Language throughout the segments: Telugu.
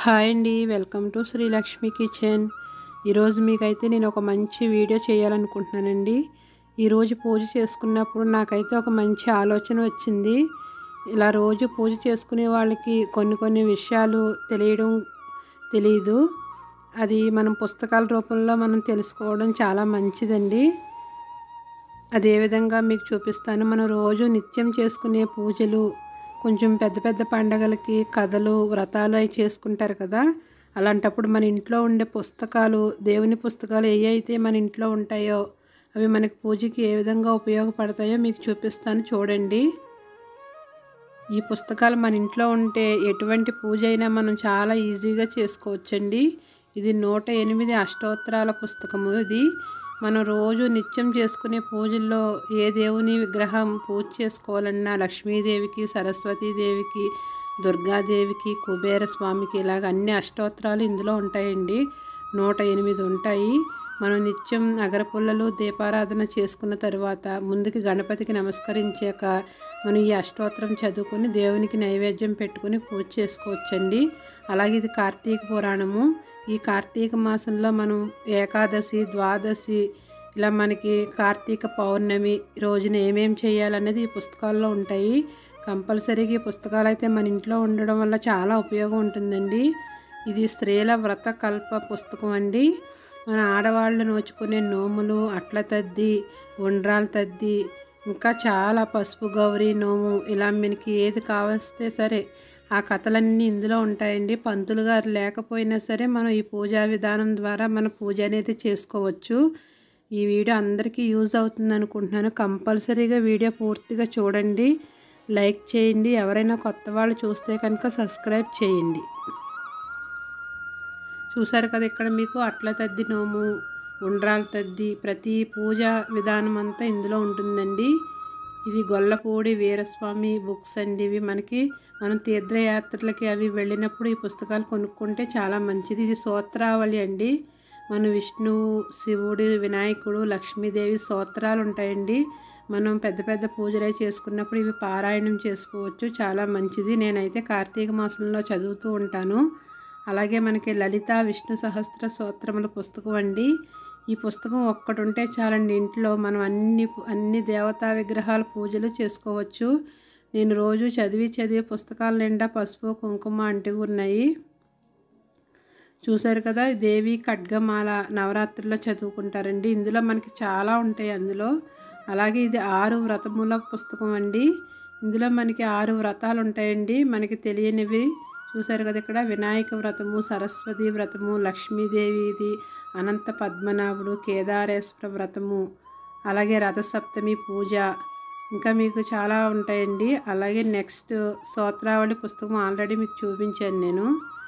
హాయ్ అండి, వెల్కమ్ టు శ్రీలక్ష్మి కిచెన్. ఈరోజు మీకైతే నేను ఒక మంచి వీడియో చేయాలనుకుంటున్నానండి. ఈరోజు పూజ చేసుకున్నప్పుడు నాకైతే ఒక మంచి ఆలోచన వచ్చింది. ఇలా రోజు పూజ చేసుకునే వాళ్ళకి కొన్ని విషయాలు తెలియదు. అది మనం పుస్తకాల రూపంలో మనం తెలుసుకోవడం చాలా మంచిదండి. అదే విధంగా మీకు చూపిస్తాను. మనం రోజు నిత్యం చేసుకునే పూజలు, కొంచెం పెద్ద పండగలకి కథలు, వ్రతాలు అవి చేసుకుంటారు కదా. అలాంటప్పుడు మన ఇంట్లో ఉండే పుస్తకాలు, దేవుని పుస్తకాలు ఏవైతే మన ఇంట్లో ఉంటాయో అవి మనకి పూజకి ఏ విధంగా ఉపయోగపడతాయో మీకు చూపిస్తాను, చూడండి. ఈ పుస్తకాలు మన ఇంట్లో ఉంటే ఎటువంటి పూజ అయినా మనం చాలా ఈజీగా చేసుకోవచ్చండి. ఇది 108 అష్టోత్తరాల పుస్తకము. ఇది మనం రోజు నిత్యం చేసుకునే పూజల్లో ఏ దేవుని విగ్రహం పూజ చేసుకోవాలన్నా లక్ష్మీదేవికి, సరస్వతీదేవికి, దుర్గాదేవికి, కుబేర స్వామికి ఇలాగ అన్ని అష్టోత్తరాలు ఇందులో ఉంటాయండి. 108 ఉంటాయి. మనం నిత్యం అగరపుల్లలు దీపారాధన చేసుకున్న తర్వాత ముందుకి గణపతికి నమస్కరించాక మనం ఈ అష్టోత్తరం చదువుకొని దేవునికి నైవేద్యం పెట్టుకుని పూజ చేసుకోవచ్చండి. అలాగే ఇది కార్తీక పురాణము. ఈ కార్తీక మాసంలో మనం ఏకాదశి, ద్వాదశి, ఇలా మనకి కార్తీక పౌర్ణమి రోజున ఏమేమి చేయాలనేది ఈ పుస్తకాల్లో ఉంటాయి. కంపల్సరీగా ఈ పుస్తకాలు అయితే మన ఇంట్లో ఉండడం వల్ల చాలా ఉపయోగం ఉంటుందండి. ఇది స్త్రీల వ్రత కల్ప పుస్తకం అండి. మన ఆడవాళ్ళు నోచుకునే నోములు, అట్ల తద్ది, ఉండ్రాల తద్ది, ఇంకా చాలా పసుపు గౌరీ నోము, ఇలా మనకి ఏది కావస్తే సరే ఆ కథలన్నీ ఇందులో ఉంటాయండి. పంతులు గారు లేకపోయినా సరే మనం ఈ పూజా విధానం ద్వారా మన పూజ అనేది చేసుకోవచ్చు. ఈ వీడియో అందరికీ యూజ్ అవుతుంది అనుకుంటున్నాను. కంపల్సరీగా వీడియో పూర్తిగా చూడండి, లైక్ చేయండి. ఎవరైనా కొత్త వాళ్ళు చూస్తే కనుక సబ్స్క్రైబ్ చేయండి. చూసారు కదా, ఇక్కడ మీకు అట్ల తద్ది నోము, ఉండ్రాల తద్ది, ప్రతి పూజా విధానం అంతా ఇందులో ఉంటుందండి. ఇది గొల్లపూడి వీరస్వామి బుక్స్ అండి. ఇవి మనం తీర్థయాత్రలకి అవి వెళ్ళినప్పుడు ఈ పుస్తకాలు కొనుక్కుంటే చాలా మంచిది. ఇది స్తోత్రావళి అండి. మన విష్ణువు, శివుడు, వినాయకుడు, లక్ష్మీదేవి స్తోత్రాలు ఉంటాయండి. మనం పెద్ద పూజలు చేసుకున్నప్పుడు ఇవి పారాయణం చేసుకోవచ్చు, చాలా మంచిది. నేనైతే కార్తీక మాసంలో చదువుతూ ఉంటాను. అలాగే మనకి లలిత విష్ణు సహస్ర స్తోత్రముల పుస్తకం అండి. ఈ పుస్తకం ఒక్కటి ఉంటే చాలండి, ఇంట్లో మనం అన్ని దేవతా విగ్రహాల పూజలు చేసుకోవచ్చు. నేను రోజు చదివి పుస్తకాల నిండా పసుపు కుంకుమ అంటివి ఉన్నాయి. చూసారు కదా, దేవి ఖడ్గమాల నవరాత్రుల్లో చదువుకుంటారండి. ఇందులో మనకి చాలా ఉంటాయి అందులో. అలాగే ఇది 6 వ్రతముల పుస్తకం అండి. ఇందులో మనకి 6 వ్రతాలు ఉంటాయండి మనకి తెలియనివి. చూసారు కదా, ఇక్కడ వినాయక వ్రతము, సరస్వతి వ్రతము, లక్ష్మీదేవిది, అనంత పద్మనాభుడు, కేదారేశ్వర వ్రతము, అలాగే రథసప్తమి పూజ, ఇంకా మీకు చాలా ఉంటాయండి. అలాగే నెక్స్ట్ స్తోత్రావళి పుస్తకం ఆల్రెడీ మీకు చూపించాను నేను.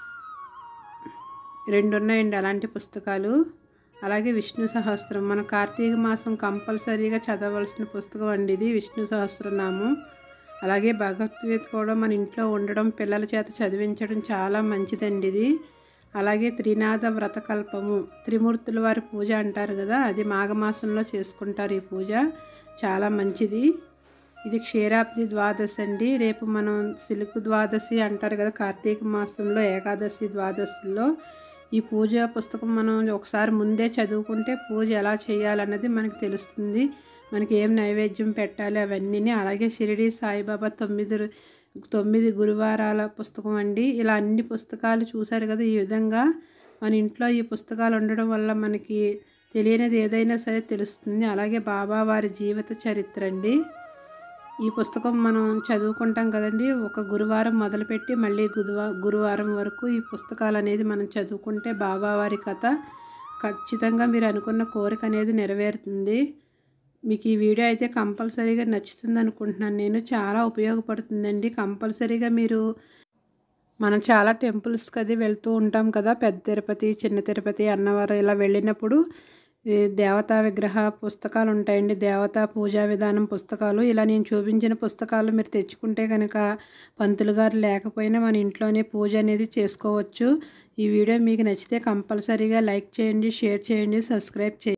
2 ఉన్నాయండి అలాంటి పుస్తకాలు. అలాగే విష్ణు సహస్రం, మన కార్తీక మాసం కంపల్సరీగా చదవలసిన పుస్తకం అండి ఇది, విష్ణు సహస్రనామం. అలాగే భగవద్గీత కూడా మన ఇంట్లో ఉండడం, పిల్లల చేత చదివించడం చాలా మంచిదండి ఇది. అలాగే త్రినాథ వ్రతకల్పము, త్రిమూర్తుల వారి పూజ అంటారు కదా, అది మాఘమాసంలో చేసుకుంటారు ఈ పూజ, చాలా మంచిది. ఇది క్షీరాబ్ది ద్వాదశి అండి. రేపు మనం సిలుకు ద్వాదశి అంటారు కదా కార్తీక మాసంలో, ఏకాదశి ద్వాదశిలో ఈ పూజ పుస్తకం మనం ఒకసారి ముందే చదువుకుంటే పూజ ఎలా చేయాలన్నది మనకు తెలుస్తుంది. మనకి ఏం నైవేద్యం పెట్టాలి అవన్నీ. అలాగే షిరిడి సాయిబాబా 9 గురువారాల పుస్తకం అండి. ఇలా అన్ని పుస్తకాలు చూసారు కదా. ఈ విధంగా మన ఇంట్లో ఈ పుస్తకాలు ఉండడం వల్ల మనకి తెలియనిది ఏదైనా సరే తెలుస్తుంది. అలాగే బాబా వారి జీవిత చరిత్ర అండి. ఈ పుస్తకం మనం చదువుకుంటాం కదండి, ఒక గురువారం మొదలుపెట్టి మళ్ళీ గురువారం వరకు ఈ పుస్తకాలు అనేది మనం చదువుకుంటే బాబావారి కథ ఖచ్చితంగా మీరు అనుకున్న కోరిక అనేది నెరవేరుతుంది. మీకు ఈ వీడియో అయితే కంపల్సరీగా నచ్చుతుంది అనుకుంటున్నాను నేను. చాలా ఉపయోగపడుతుందండి. కంపల్సరీగా మనం చాలా టెంపుల్స్కి అది వెళ్తూ ఉంటాం కదా, పెద్ద తిరుపతి, చిన్న తిరుపతి, అన్నవరం, ఇలా వెళ్ళినప్పుడు దేవతా విగ్రహ పుస్తకాలు ఉంటాయండి, దేవతా పూజా విధానం పుస్తకాలు. ఇలా నేను చూపించిన పుస్తకాలు మీరు తెచ్చుకుంటే కనుక పంతులు గారు లేకపోయినా మన ఇంట్లోనే పూజ అనేది చేసుకోవచ్చు. ఈ వీడియో మీకు నచ్చితే కంపల్సరీగా లైక్ చేయండి, షేర్ చేయండి, సబ్స్క్రైబ్ చేయండి.